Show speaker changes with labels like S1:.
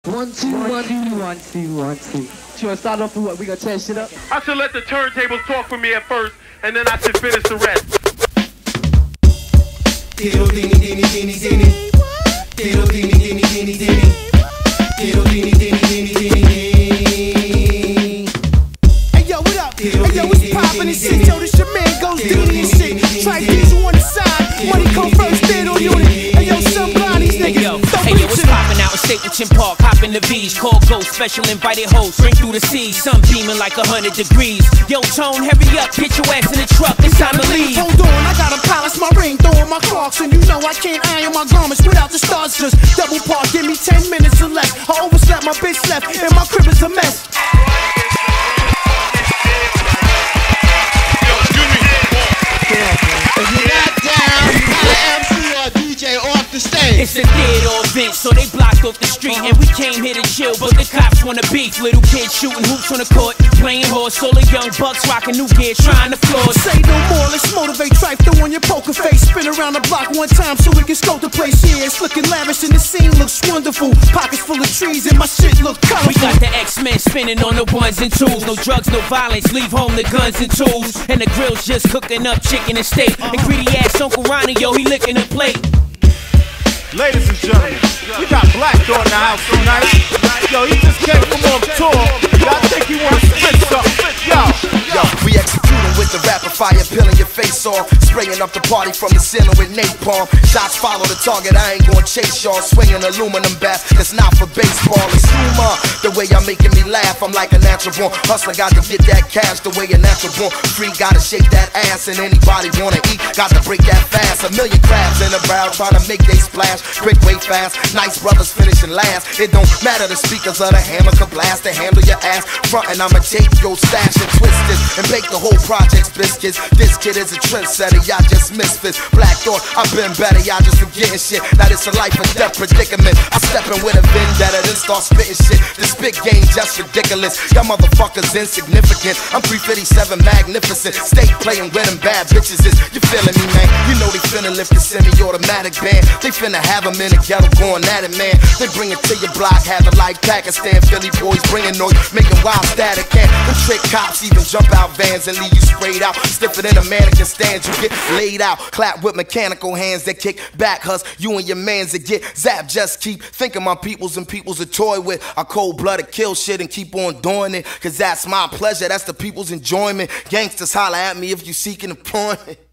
S1: 1, 2, 1, 2, 1, 2, 1, 2. You wanna start off with what? We gonna tear shit up?
S2: I should let the turntables talk for me at first, and then I should finish the rest.
S3: Diddle dini dini dini dini. Diddle dini dini dini dini. Diddle dini dini dini dini. Hey yo, what up? Hey yo, what's poppin' and shit? Yo, this your man Ghost Dini and shit. Trife these on the side. Money come first, diddle unit. Hey yo, somebody these niggas.
S4: Hey yo, what's poppin' out in X-Ecutioners Park? Hoppin' the V's, call Ghost, special invited hosts. Bring through the seas, sun beaming like 100 degrees. Yo, Tone, hurry up, get your ass in the truck. It's time to leave.
S3: Hold on, I gotta polish my ring, throwing my Crocs, and you know I can't iron my garments without the stars. Just double park, give me 10 minutes or less. I overslept, my bitch left, and my crib is a mess.
S5: If you're not down, the MC or DJ off the stage.
S4: It's a theater event, so they blocked off the street, and we came here to chill, but the cops wanna beef. Little kids shooting hoops on the court, playing horse. All the young bucks rocking new gear, trying to floor.
S3: Say no more, let's motivate. Trife, throw on your poker face. Spin around the block one time so we can scope the place. Yeah, it's looking lavish and the scene looks wonderful. Pockets full of trees and my shit look colorful.
S4: We got the X-Men spinning on the ones and twos. No drugs, no violence, leave home the guns and tools. And the grill's just cooking up chicken and steak. And greedy ass Uncle Ronnie, yo, he licking the plate.
S2: Ladies and gentlemen, we got Black Dog in the house tonight. Yo, he just came from on tour. Y'all think he wanna spit something? Yo,
S6: we executing with the rapid fire, peeling your face off, spraying up the party from the ceiling with napalm. Shots follow the target, I ain't gonna chase y'all. Swinging aluminum bat, it's not for baseball. It's humor, the way y'all making me laugh. I'm like a natural born hustler, got to get that cash. The way a natural born free, gotta shake that ass. And anybody wanna eat, got to break that fast. A million crabs in the barrel, trying to make they splash. Quick, way fast, nice brothers finishing last. It don't matter the speakers or the hammer could blast to handle your ass. Frontin', I'ma take your stash and twist it and bake the whole project's biscuits. This kid is a trendsetter, y'all just misfits. Black Thought, I've been better, y'all just forgetting shit. Now this a life or death predicament. I step in with a vendetta, then start spitting shit. The spit game just ridiculous. Y'all motherfuckers insignificant. I'm 357 magnificent. Stay playing with them bad bitches. You feeling me, man? You know they finna lift the semi-automatic band. They finna have them in the ghetto going at it, man. They bring it to your block, have it like Pakistan. Philly boys bringing noise, making wild static. And the trick cops even jump out vans and leave you sprayed out. Stiffer than a mannequin stand, you get laid out. Clap with mechanical hands that kick back, hus. You and your mans that get zapped. Just keep thinking my peoples and people's a toy with. I cold-blooded kill shit and keep on doing it. Cause that's my pleasure, that's the people's enjoyment. Gangsters holler at me if you seeking employment.